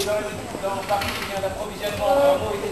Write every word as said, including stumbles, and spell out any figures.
dans Paris, il y a un approvisionnement en mots et